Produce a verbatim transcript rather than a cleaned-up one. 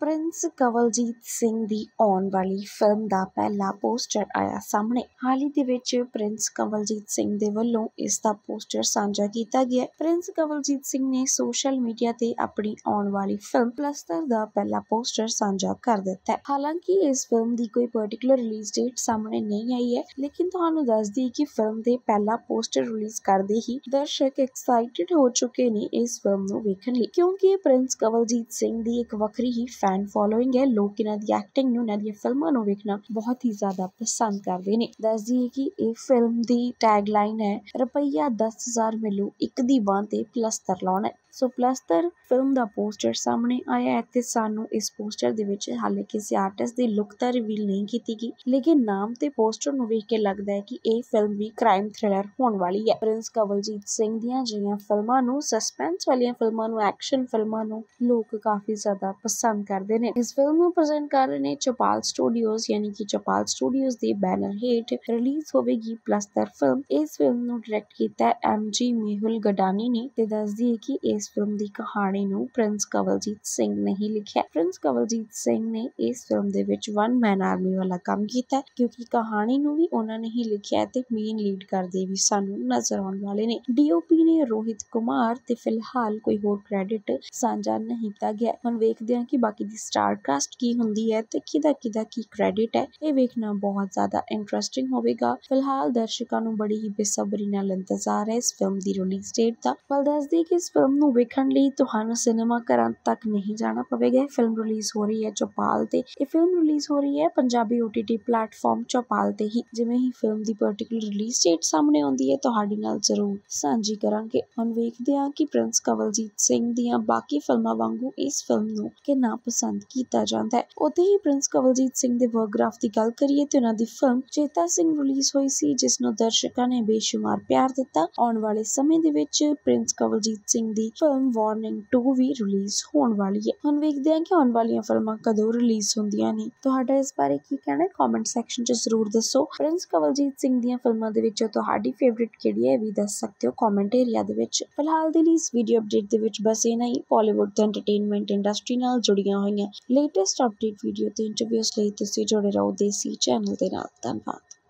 Prince Kawaljit Singh ਦੀ ਆਉਣ ਵਾਲੀ film ਦਾ ਪਹਿਲਾ ਪੋਸਟਰ ਆਇਆ ਸਾਹਮਣੇ। ਹਾਲ ਹੀ ਦੇ ਵਿੱਚ ਪ੍ਰਿੰਸ ਕਵਲਜੀਤ ਸਿੰਘ ਦੇ ਵੱਲੋਂ ਇਸ ਦਾ ਪੋਸਟਰ ਸਾਂਝਾ ਕੀਤਾ ਗਿਆ। ਪ੍ਰਿੰਸ ਕਵਲਜੀਤ ਸਿੰਘ ਨੇ ਸੋਸ਼ਲ ਮੀਡੀਆ ਤੇ ਆਪਣੀ ਆਉਣ ਵਾਲੀ ਫਿਲਮ ਪਲਸਤਰ ਦਾ ਪਹਿਲਾ ਪੋਸਟਰ ਸਾਂਝਾ ਕਰ ਦਿੱਤਾ ਹੈ। ਹਾਲਾਂਕਿ ਇਸ ਫਿਲਮ ਦੀ ਕੋਈ ਪਰਟੀਕੁਲਰ ਰਿਲੀਜ਼ ਡੇਟ ਸਾਹਮਣੇ ਨਹੀਂ ਆਈ ਹੈ, ਲੇਕਿਨ ਤੁਹਾਨੂੰ ਦੱਸ ਦਈਏ ਕਿ ਫਿਲਮ ਦੇ ਪਹਿਲਾ ਪੋਸਟਰ ਰਿਲੀਜ਼ ਕਰਦੇ ਹੀ ਦਰਸ਼ਕ ਐਕਸਾਈਟਿਡ ਹੋ ਚੁੱਕੇ ਨੇ ਇਸ ਫਿਲਮ ਨੂੰ ਵੇਖਣ ਲਈ, ਕਿਉਂਕਿ ਪ੍ਰਿੰਸ ਕਵਲਜੀਤ ਸਿੰਘ ਦੀ ਇੱਕ ਵੱਖਰੀ ਹੀ ਫੈਨ ਫੋਲੋਇੰਗ ਹੈ। ਲੋਕ ਇਹਨਾਂ ਦੀ ਐਕਟਿੰਗ ਨੂੰ, ਇਹਨਾਂ ਦੀਆਂ ਫਿਲਮਾਂ ਨੂੰ ਵੇਖਣਾ ਬਹੁਤ ਹੀ ਜ਼ਿਆਦਾ ਪਸੰਦ ਕਰਦੇ ਨੇ। ਦੱਸ ਦਈਏ ਕਿ ਇਹ ਫਿਲਮ ਦੀ ਟੈਗਲਾਈਨ ਹੈ, ਰੁਪਈਆ ਦਸ ਹਜ਼ਾਰ ਮਿਲੂ ਇੱਕ ਦੀ ਬਾਂਹ ਤੇ ਪਲਸਤਰ ਲਾਉਣਾ। ਸੋ ਪਲਸਤਰ ਫਿਲਮ ਦਾ ਪੋਸਟਰ ਸਾਹਮਣੇ ਆਇਆ ਹੈ ਤੇ ਸਾਨੂੰ ਇਸ ਪੋਸਟਰ ਦੇ ਵਿੱਚ ਹਾਲੇ ਕਿਸੇ ਆਰਟਿਸਟ ਦੀ ਲੁੱਕ ਤਾਂ ਰਿਵੀਲ ਨਹੀਂ ਕੀਤੀ ਗਈ, ਲੇਕਿਨ ਨਾਮ ਤੇ ਪੋਸਟਰ ਨੂੰ ਵੇਖ ਕੇ ਲੱਗਦਾ ਹੈ ਕਿ ਇਹ ਫਿਲਮ ਵੀ ਕ੍ਰਾਈਮ ਥ੍ਰਿਲਰ ਹੋਣ ਵਾਲੀ ਹੈ। ਪ੍ਰਿੰਸ ਕਵਲਜੀਤ ਸਿੰਘ ਦੀਆਂ ਜਿਹੀਆਂ ਫਿਲਮਾਂ ਨੂੰ, ਸਸਪੈਂਸ ਵਾਲੀਆਂ ਫਿਲਮਾਂ ਨੂੰ, ਐਕਸ਼ਨ ਫਿਲਮਾਂ ਨੂੰ ਲੋਕ ਕਾਫੀ ਜ਼ਿਆਦਾ ਪਸੰਦ ਕਰਦੇ ਨੇ। ਇਸ ਫਿਲਮ ਨੂੰ ਪ੍ਰੈਜ਼ੈਂਟ ਕਰ ਰਹੇ ਨੇ ਚੌਪਾਲ ਸਟੂਡੀਓਜ਼, ਯਾਨੀ ਕਿ ਚੌਪਾਲ ਸਟੂਡੀਓਜ਼ ਦੇ ਬੈਨਰ ਹੇਠ ਰਿਲੀਜ਼ ਹੋਵੇਗੀ ਪਲਸਤਰ ਫਿਲਮ। ਇਸ ਫਿਲਮ ਨੂੰ ਡਾਇਰੈਕਟ ਕੀਤਾ ਹੈ ਐਮ ਜੀ ਮੇਹੁਲ ਗਡਾਨੀ ਨੇ ਤੇ ਦੱਸ ਦਈਏ ਕਿ ਇਸ ਫਿਲਮ ਦੀ ਕਹਾਣੀ ਨੂੰ ਪ੍ਰਿੰਸ ਕਵਲਜੀਤ ਸਿੰਘ ਨੇ ਹੀ ਲਿਖਿਆ। ਪ੍ਰਿੰਸ ਕਵਲਜੀਤ ਸਿੰਘ ਨੇ ਇਸ ਫਿਲਮ ਦੇ ਵਿੱਚ ਵਨ ਮੈਨ ਆਰਮੀ ਵਾਲਾ ਕੰਮ ਕੀਤਾ, ਕਿਉਂਕਿ ਕਹਾਣੀ ਨੂੰ ਵੀ ਉਹਨਾਂ ਨੇ ਹੀ ਲਿਖਿਆ ਤੇ ਮੇਨ ਲੀਡ ਕਰਦੇ ਵੀ ਸਾਨੂੰ ਨਜ਼ਰ ਆਉਣ ਵਾਲੇ ਨੇ। ਡੀ ਓ ਪੀ ਨੇ ਰੋਹਿਤ ਕੁਮਾਰ ਤੇ ਫਿਲਹਾਲ ਕੋਈ ਹੋਰ ਕ੍ਰੈਡਿਟ ਸਾਂਝਾ ਨਹੀਂ ਕੀਤਾ ਗਿਆ। ਹੁਣ ਵੇਖਦੇ ਹਾਂ ਕਿ ਬਾਕੀ ਦੀ ਸਟਾਰ ਕਾਸਟ ਕੀ ਹੁੰਦੀ ਹੈ ਤੇ ਕਿਹਦਾ ਕਿਹਦਾ ਕੀ ਕ੍ਰੈਡਿਟ ਹੈ। ਇਹ ਵੇਖਣਾ ਬਹੁਤ ਜ਼ਿਆਦਾ ਇੰਟਰਸਟਿੰਗ ਹੋਵੇਗਾ। ਫਿਲਹਾਲ ਦਰਸ਼ਕਾਂ ਨੂੰ ਬੜੀ ਹੀ ਬੇਸਬਰੀ ਨਾਲ ਇੰਤਜ਼ਾਰ ਹੈ ਇਸ ਫਿਲਮ ਦੀ ਰਿਲੀਜ਼ ਡੇਟ ਦਾ। ਪਰ ਦੱਸ ਦਈਏ ਕਿ ਇਸ ਫਿਲਮ ਨੂੰ ਵੇਖਣ ਲਈ ਤੁਹਾਨੂੰ ਸਿਨੇਮਾ ਘਰਾਂ ਤੱਕ ਨਹੀਂ ਜਾਣਾ ਪਵੇਗਾ। ਇਹ ਫਿਲਮ ਰਿਲੀਜ਼ ਹੋ ਰਹੀ ਹੈ ਚੌਪਾਲ ਤੇ। ਇਹ ਫਿਲਮ ਰਿਲੀਜ਼ ਹੋ ਰਹੀ ਹੈ Punjabi O T T platform Chaupal ਤੇ ਹੀ। ਜਿਵੇਂ ਹੀ ਫਿਲਮ ਦੀ ਪਰਟੀਕੁਲਰ ਰਿਲੀਜ਼ ਡੇਟ ਸਾਹਮਣੇ ਆਉਂਦੀ ਹੈ ਤੁਹਾਡੇ ਨਾਲ ਜ਼ਰੂਰ ਸਾਂਝੀ ਕਰਾਂਗੇ। ਹੁਣ ਵੇਖਦੇ ਹਾਂ ਕਿ ਪ੍ਰਿੰਸ ਕਵਲਜੀਤ ਸਿੰਘ ਦੀਆਂ ਬਾਕੀ ਫਿਲਮਾਂ ਵਾਂਗੂ ਇਸ ਫਿਲਮ ਨੂੰ ਕਿੰਨਾ ਪਸੰਦ ਕੀਤਾ ਜਾਂਦਾ ਹੈ। ਉੱਥੇ ਹੀ ਪ੍ਰਿੰਸ ਕਵਲਜੀਤ ਸਿੰਘ ਦੇ ਵਰਕਰਾਫ ਦੀ ਗੱਲ ਕਰੀਏ ਤੇ ਉਹਨਾਂ ਦੀ ਫਿਲਮ ਚੇਤਾ ਸਿੰਘ ਰਿਲੀਜ਼ ਹੋਈ ਸੀ, ਜਿਸ ਨੂੰ ਦਰਸ਼ਕਾਂ ਨੇ ਬੇਸ਼ੁਮਾਰ ਪਿਆਰ ਦਿੱਤਾ। ਆਉਣ ਵਾਲੇ ਸਮੇਂ ਦੇ ਵਿੱਚ ਪ੍ਰਿੰਸ ਕਵਲਜੀਤ ਸਿੰਘ ਦੀ ਫਿਲਮ ਵਾਰਨਿੰਗ ਟੂ ਵੀ ਰਿਲੀਜ਼ ਹੋਣ ਵਾਲੀ ਹੈ। ਹੁਣ ਵੇਖਦੇ ਹਾਂ ਕਿ ਆਉਣ ਵਾਲੀਆਂ ਫਿਲਮਾਂ ਕਦੋਂ ਰਿਲੀਜ਼ ਹੁੰਦੀਆਂ ਨੇ। ਤੁਹਾਡਾ ਇਸ ਬਾਰੇ ਕੀ ਕਹਿਣਾ ਹੈ ਕਮੈਂਟ ਸੈਕਸ਼ਨ 'ਚ ਜ਼ਰੂਰ ਦੱਸੋ। ਪ੍ਰਿੰਸ ਕਵਲਜੀਤ ਸਿੰਘ ਦੀਆਂ ਫਿਲਮਾਂ ਦੇ ਵਿੱਚੋਂ ਤੁਹਾਡੀ ਫੇਵਰਿਟ ਕਿਹੜੀ ਹੈ ਇਹ ਵੀ ਦੱਸ ਸਕਦੇ ਹੋ ਕਮੈਂਟ ਏਰੀਆ ਦੇ ਵਿੱਚ। ਫਿਲਹਾਲ ਦੇ ਲਈ ਇਸ ਵੀਡੀਓ ਅਪਡੇਟ ਦੇ ਵਿੱਚ ਬਸ ਇੰਨਾ ਹੀ। ਬਾਲੀਵੁੱਡ ਤੇ ਐਂਟਰਟੇਨਮੈਂਟ ਇੰਡਸਟਰੀ ਨਾਲ ਜੁੜੀਆਂ ਹੋਈਆਂ ਲੇਟੈਸਟ ਅਪਡੇਟ ਵੀਡੀਓ ਤੇ ਇੰਟਰਵਿਊਜ਼ ਲਈ ਤੁਸੀਂ ਜੁੜੇ ਰਹੋ ਦੇਸੀ ਚੈਨਲ ਦੇ ਨਾਲ। ਧੰਨਵਾਦ।